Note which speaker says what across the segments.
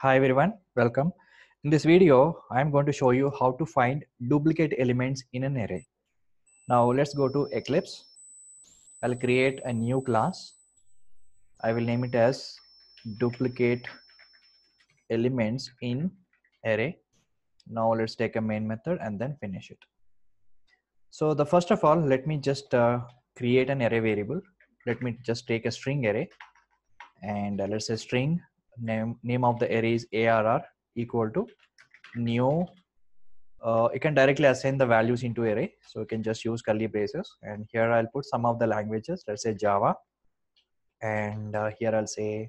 Speaker 1: Hi everyone, welcome. In this video, I am going to show you how to find duplicate elements in an array. Now let's go to Eclipse. I'll create a new class. I will name it as duplicate elements in array. Now let's take a main method and then finish it. So the first of all, let me just create an array variable. Let me just take a string array and let's say string name of the array is arr equal to new. You can directly assign the values into array, so you can just use curly braces, and here I'll put some of the languages, let's say Java, and here I'll say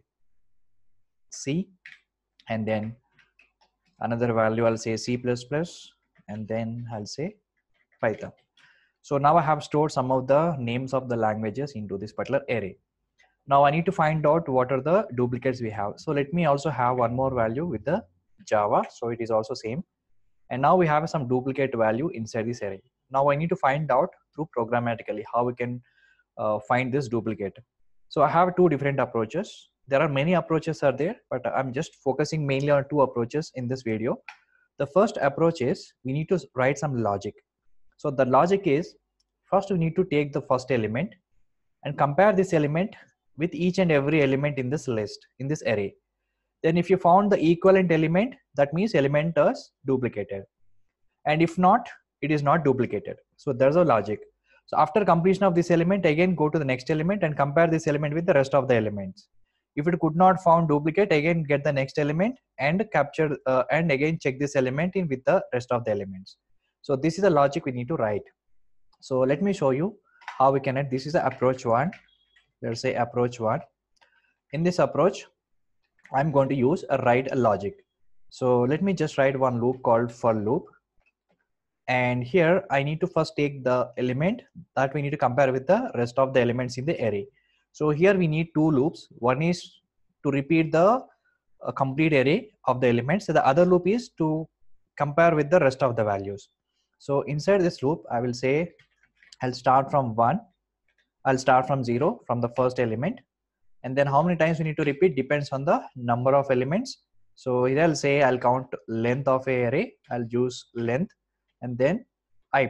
Speaker 1: C, and then another value I'll say C++, and then I'll say Python. So now I have stored some of the names of the languages into this particular array. Now I need to find out what are the duplicates we have. So let me also have one more value with the Java, so it is also same. And now we have some duplicate value inside this array. Now I need to find out through programmatically how we can find this duplicate. So I have two different approaches. There are many approaches are there, but I'm just focusing mainly on two approaches in this video. The first approach is we need to write some logic. So the logic is, first we need to take the first element and compare this element with each and every element in this list, in this array. Then if you found the equivalent element, that means element is duplicated. And if not, it is not duplicated. So there's a logic. So after completion of this element, again go to the next element and compare this element with the rest of the elements. If it could not found duplicate, again get the next element and capture and again check this element in with the rest of the elements. So this is the logic we need to write. So let me show you how we can add. This is the approach one. Let's say approach one. In this approach, I'm going to use a write a logic. So let me just write one loop called for loop. And here I need to first take the element that we need to compare with the rest of the elements in the array. So here we need two loops. One is to repeat the complete array of the elements. So the other loop is to compare with the rest of the values. So inside this loop, I will say I'll start from 1. I'll start from 0 from the first element. And then how many times we need to repeat depends on the number of elements. So here I'll say I'll count length of a array. I'll use length and then I++.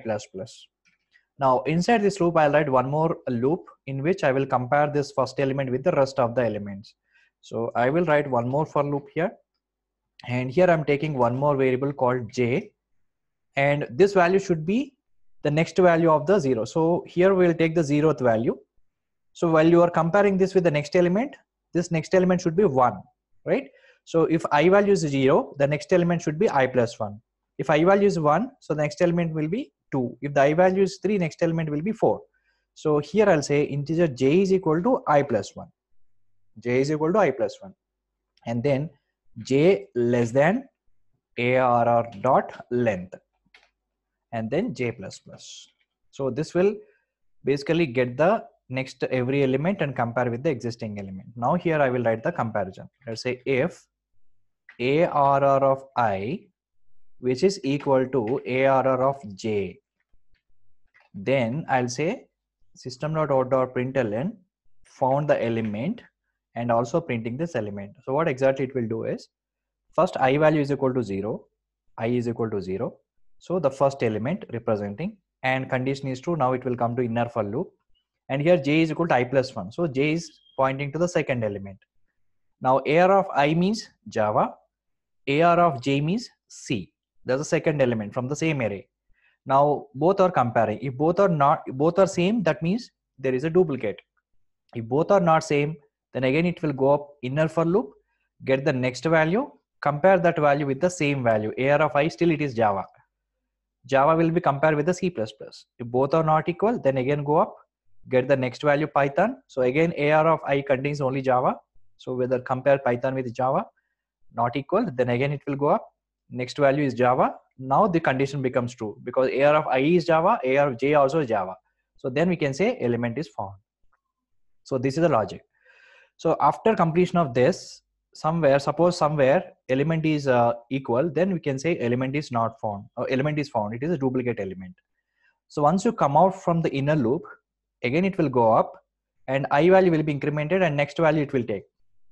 Speaker 1: Now inside this loop, I'll write one more loop in which I will compare this first element with the rest of the elements. So I will write one more for loop here. And here I'm taking one more variable called j. And this value should be the next value of the 0. So here we'll take the 0th value. So while you are comparing this with the next element, this next element should be 1, right? So if I value is 0, the next element should be I plus 1. If I value is 1, so the next element will be 2. If the I value is 3, next element will be 4. So here I'll say integer j is equal to I plus 1. J is equal to I plus 1. And then j less than arr dot length. And then j plus plus. So this will basically get the next every element and compare with the existing element. Now here I will write the comparison. Let's say if arr of I, which is equal to arr of j, then I'll say system.out.println found the element and also printing this element. So what exactly it will do is, first I value is equal to 0, I is equal to 0. So the first element representing, and condition is true. Now it will come to inner for loop. And here j is equal to I plus 1. So j is pointing to the second element. Now arr of I means Java, arr of j means C. There's a second element from the same array. Now both are comparing. If both are same, that means there is a duplicate. If both are not same, then again it will go up inner for loop, get the next value, compare that value with the same value. Arr of I, still it is Java. Java will be compared with the C++. If both are not equal, then again go up, get the next value Python. So again arr of I contains only Java. So whether compare Python with Java, not equal, then again it will go up. Next value is Java. Now the condition becomes true because arr of I is Java, arr of j also is Java. So then we can say element is found. So this is the logic. So after completion of this, suppose somewhere element is equal, then we can say element is not found, or element is found. It is a duplicate element. So once you come out from the inner loop, again it will go up and I value will be incremented and next value it will take.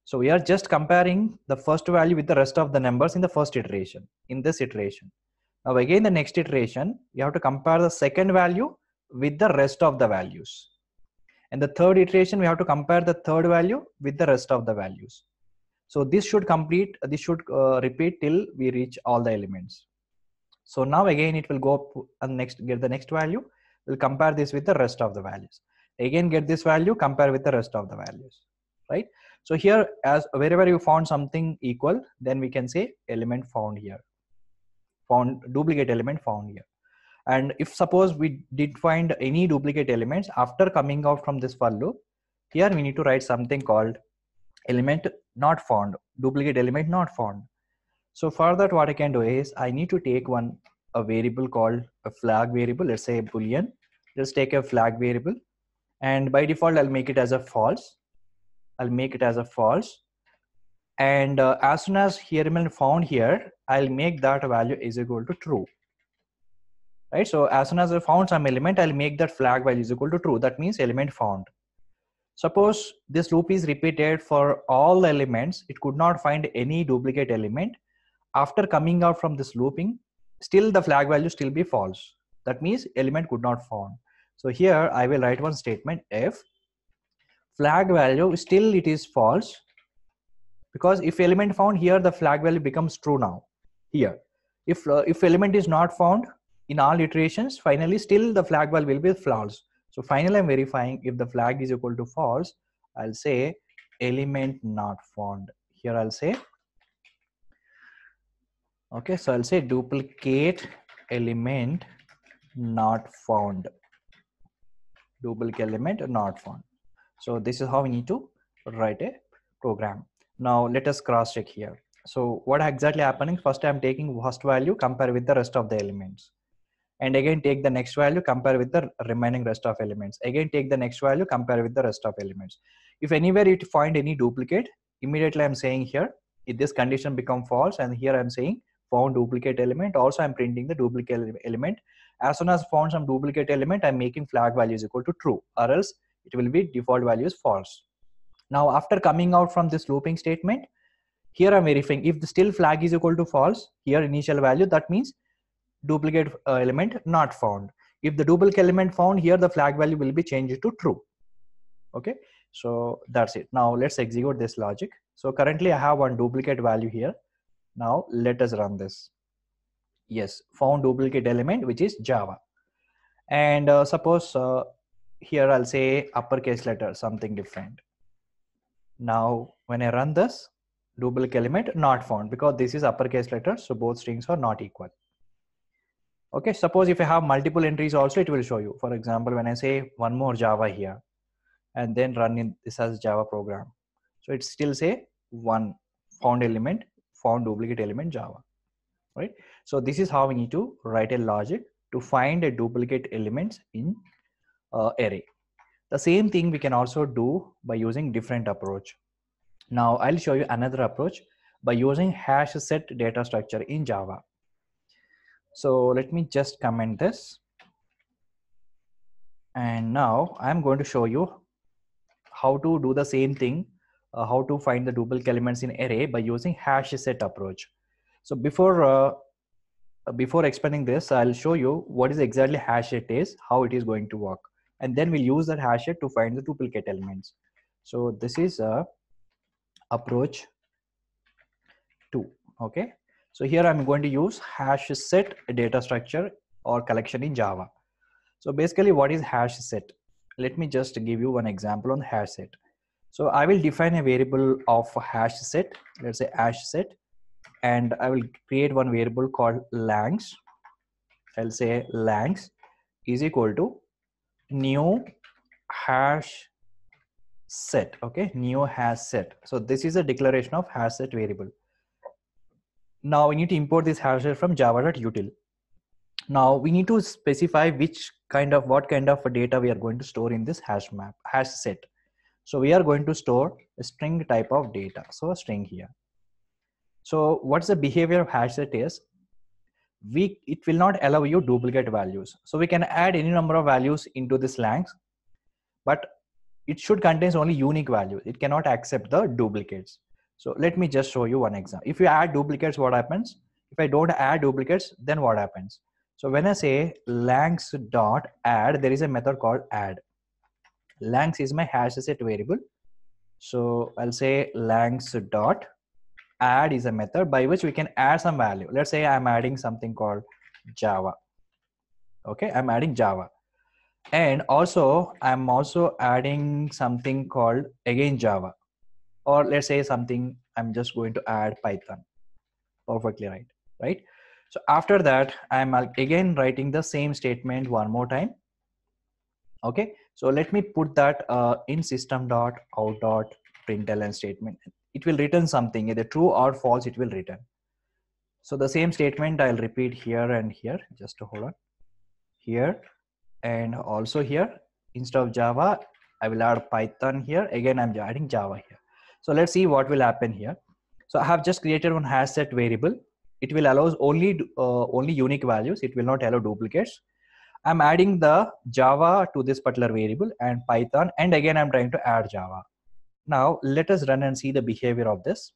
Speaker 1: So we are just comparing the first value with the rest of the numbers in the first iteration, in this iteration. Now again, the next iteration, you have to compare the second value with the rest of the values. And the third iteration, we have to compare the third value with the rest of the values. So this should repeat till we reach all the elements. So now again, it will go up and get the next value. We'll compare this with the rest of the values. Again, get this value, compare with the rest of the values, right? So here, as wherever you found something equal, then we can say element found here, duplicate element found here. And if suppose we did find any duplicate elements after coming out from this for loop, here we need to write something called element not found, duplicate element not found. So for that, what I can do is I need to take a variable called a flag variable. Let's say a boolean. Let's take a flag variable, and by default I'll make it as a false. And as soon as here element found here, I'll make that value is equal to true. Right? So as soon as I found some element, I'll make that flag value is equal to true. That means element found. Suppose this loop is repeated for all the elements, it could not find any duplicate element. After coming out from this looping, still the flag value still be false. That means element could not found. So here I will write one statement: if flag value still it is false, because if element found here, the flag value becomes true now. Here, if element is not found in all iterations, finally still the flag value will be false. So finally I'm verifying if the flag is equal to false. I'll say element not found. Here I'll say, okay, so I'll say duplicate element not found. Duplicate element not found. So this is how we need to write a program. Now let us cross check here. So what exactly happening? First I'm taking first value, compare with the rest of the elements. And again take the next value, compare with the remaining rest of elements. Again take the next value, compare with the rest of elements. If anywhere you find any duplicate, immediately I'm saying here, if this condition become false, and here I'm saying found duplicate element. Also I'm printing the duplicate element. As soon as found some duplicate element, I'm making flag value is equal to true, or else it will be default value is false. Now after coming out from this looping statement, here I'm verifying if the still flag is equal to false, here initial value, that means duplicate element not found. If the duplicate element found here, the flag value will be changed to true. Okay, so that's it. Now let's execute this logic. So currently I have one duplicate value here. Now let us run this. Yes, found duplicate element, which is Java. And suppose here I'll say uppercase letter, something different. Now when I run this, duplicate element not found, because this is uppercase letter, so both strings are not equal. Okay, suppose if I have multiple entries also, it will show you. For example, when I say one more Java here and then run in this as Java program, so it still say one found element, found duplicate element Java, right? So this is how we need to write a logic to find a duplicate elements in array. The same thing we can also do by using different approach. Now I'll show you another approach by using hash set data structure in Java. So let me just comment this. And now I'm going to show you how to do the same thing, how to find the duplicate elements in array by using hash set approach. So before explaining this, I'll show you what is exactly hash set is, how it is going to work. And then we'll use that hash set to find the duplicate elements. So this is approach 2. Okay. So here I'm going to use hash set data structure or collection in Java. So basically what is hash set? Let me just give you one example on hash set. So I will define a variable of hash set, let's say hash set, and I will create one variable called length. I'll say length is equal to new hash set. Okay, new hash set. So this is a declaration of hash set variable. Now we need to import this hash set from java.util. Now we need to specify what kind of data we are going to store in this hash set. So we are going to store a string type of data. So a string here. So what's the behavior of hash set is, it will not allow you duplicate values. So we can add any number of values into this length, but it should contain only unique values. It cannot accept the duplicates. So let me just show you one example. If you add duplicates, what happens? If I don't add duplicates, then what happens? So when I say langs dot add, there is a method called add. Langs is my hash set variable. So I'll say langs dot add is a method by which we can add some value. Let's say I'm adding something called Java. Okay, I'm adding Java. And also I'm also adding something called again Java, or let's say something I'm just going to add Python. Perfectly right? So after that, I'm again writing the same statement one more time. Okay, so let me put that in system.out.println statement. It will return something, either true or false, it will return. So the same statement I'll repeat here and here. Just to hold on. Here and also here. Instead of Java, I will add Python here. Again, I'm adding Java here. So let's see what will happen here. So I have just created one hash set variable. It will allow only unique values. It will not allow duplicates. I'm adding the Java to this particular variable and Python, and again I'm trying to add Java. Now let us run and see the behavior of this.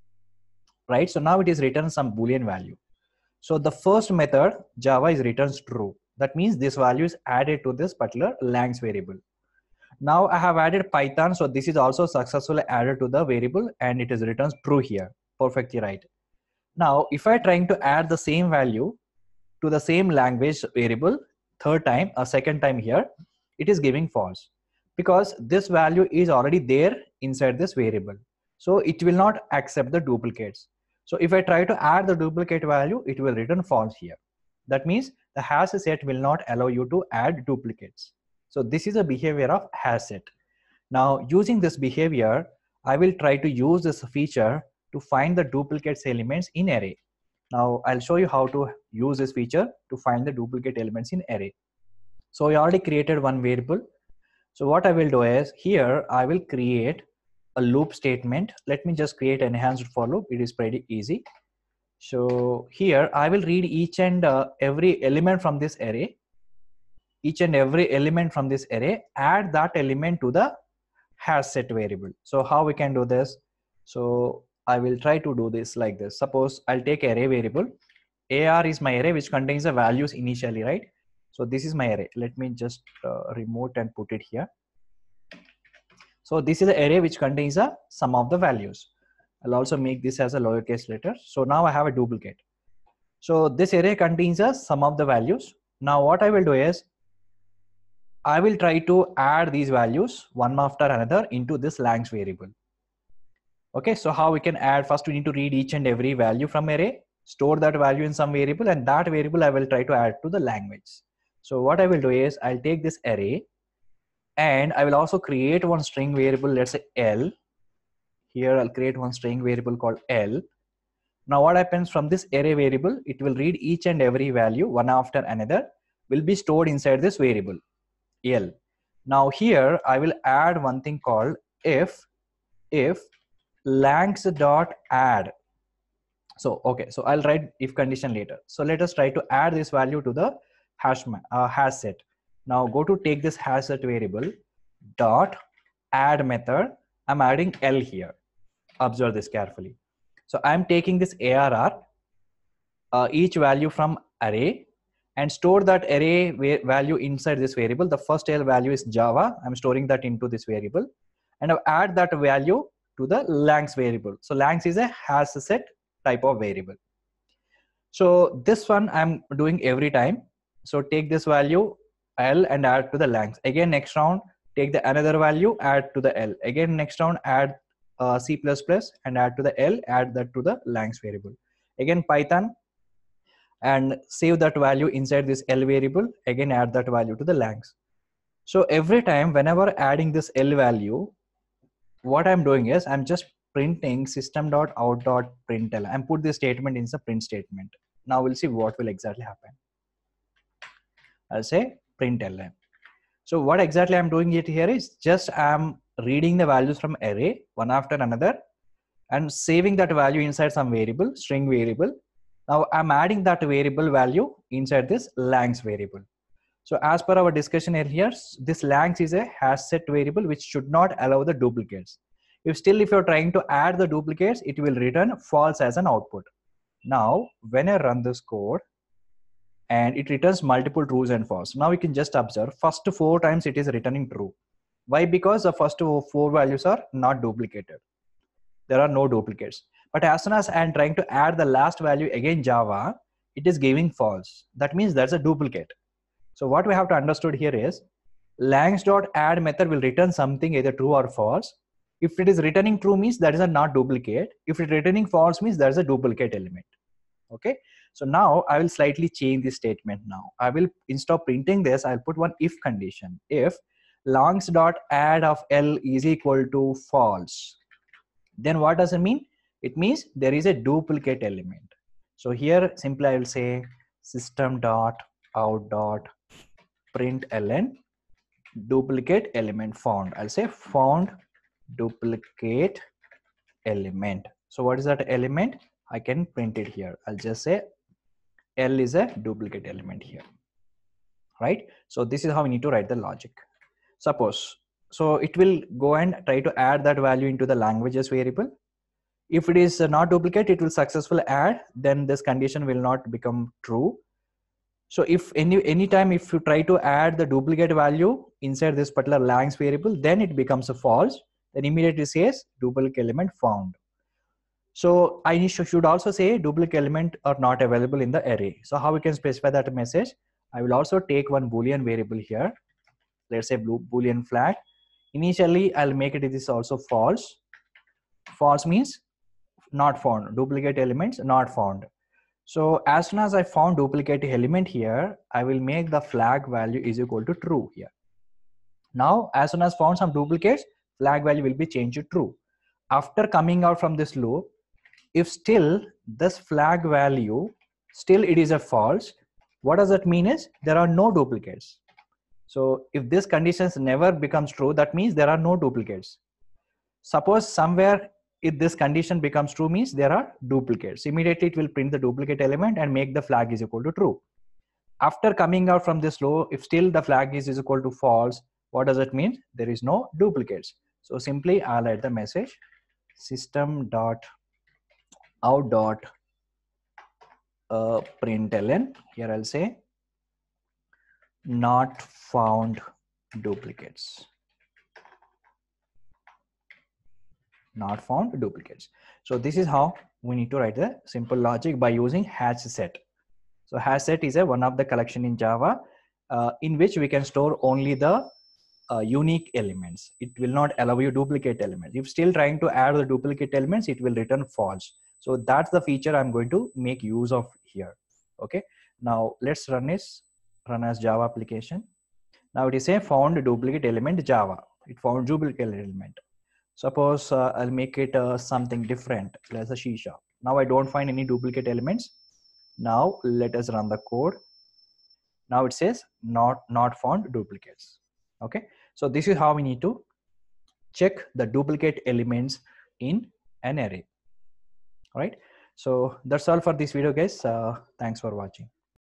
Speaker 1: Right, so now it is returned some Boolean value. So the first method, Java, is returns true. That means this value is added to this particular langs variable. Now I have added Python, so this is also successfully added to the variable and it is returns true here. Perfectly right. Now if I trying to add the same value to the same language variable second time here, it is giving false because this value is already there inside this variable. So it will not accept the duplicates. So if I try to add the duplicate value, it will return false here. That means the hash set will not allow you to add duplicates. So this is a behavior of hash set. Now using this behavior, I will try to use this feature to find the duplicates elements in array. Now I'll show you how to use this feature to find the duplicate elements in array. So I already created one variable. So what I will do is here I will create a loop statement. Let me just create an enhanced for loop. It is pretty easy. So here I will read each and every element from this array. Each and every element from this array, add that element to the hash set variable. So how we can do this? So I will try to do this like this. Suppose I'll take array variable. AR is my array which contains the values initially, right? So this is my array. Let me just remote and put it here. So this is the array which contains a sum of the values. I'll also make this as a lowercase letter. So now I have a duplicate. So this array contains a sum of the values. Now what I will do is I will try to add these values one after another into this langs variable. Okay, so how we can add? First we need to read each and every value from array, store that value in some variable, and that variable I will try to add to the language. So what I will do is I'll take this array and I will also create one string variable, let's say L. Here I'll create one string variable called L. Now what happens from this array variable, it will read each and every value one after another will be stored inside this variable L. Now here I will add one thing called if langs dot add. So okay, so I'll write if condition later. So let us try to add this value to the hash set. Now go to take this hash set variable dot add method. I'm adding L here. Observe this carefully. So I'm taking this ARR, each value from array, and store that array value inside this variable. The first L value is Java. I'm storing that into this variable, and I'll add that value to the langs variable. So langs is a hash set type of variable. So this one I'm doing every time. So take this value L and add to the langs. Again next round take the another value, add to the L. Again next round add C++ and add to the L, add that to the langs variable. Again Python, and save that value inside this L variable. Again add that value to the langs. So every time whenever adding this L value, what I'm doing is I'm just printing system.out.println and put this statement in the print statement. Now we'll see what will exactly happen. I'll say println. So what exactly I'm doing it here is just I'm reading the values from array one after another and saving that value inside some variable, string variable. Now I'm adding that variable value inside this langs variable. So as per our discussion earlier, this lang is a hash set variable which should not allow the duplicates. If you're trying to add the duplicates, it will return false as an output. Now, when I run this code, and it returns multiple trues and false. Now we can just observe first 4 times it is returning true. Why? Because the first 4 values are not duplicated. There are no duplicates. But as soon as I am trying to add the last value again Java, it is giving false. That means there's a duplicate. So what we have to understood here is langs.add method will return something either true or false. If it is returning true means that is a not duplicate. If it is returning false means there is a duplicate element. Okay. So now I will slightly change this statement now. I will, instead of printing this, I'll put one if condition. If langs.add of L is equal to false, then what does it mean? It means there is a duplicate element. So here simply I will say system.out.println duplicate element found. I'll say found duplicate element. So what is that element? I can print it here. I'll just say L is a duplicate element here, right? So this is how we need to write the logic. Suppose, so it will go and try to add that value into the languages variable. If it is not duplicate, it will successfully add, then this condition will not become true. So if anytime if you try to add the duplicate value inside this particular langs variable, then it becomes a false, then immediately says duplicate element found. So I should also say duplicate element are not available in the array. So how we can specify that message? I will also take one boolean variable here. Let's say boolean flag. Initially, I'll make it this also false. False means not found. Duplicate elements not found. So as soon as I found duplicate element here, I will make the flag value is equal to true here. Now, as soon as found some duplicates, flag value will be changed to true. After coming out from this loop, if still this flag value, still it is a false, what does that mean is there are no duplicates. So if this conditions never becomes true, that means there are no duplicates. Suppose somewhere if this condition becomes true means there are duplicates. Immediately it will print the duplicate element and make the flag is equal to true. After coming out from this loop, if still the flag is equal to false, what does it mean? There is no duplicates. So simply I'll write the message system.out.println. Here I'll say not found duplicates. Not found duplicates. So this is how we need to write the simple logic by using hash set. So hash set is one of the collection in Java in which we can store only the unique elements. It will not allow you duplicate elements. If still trying to add the duplicate elements, it will return false. So that's the feature I'm going to make use of here. Okay. Now let's run as Java application. Now it is a found duplicate element Java. It found duplicate element. Suppose I'll make it something different. Let's say C#. Now I don't find any duplicate elements. Now let us run the code. Now it says not found duplicates. Okay. So this is how we need to check the duplicate elements in an array. All right. So that's all for this video, guys. Thanks for watching.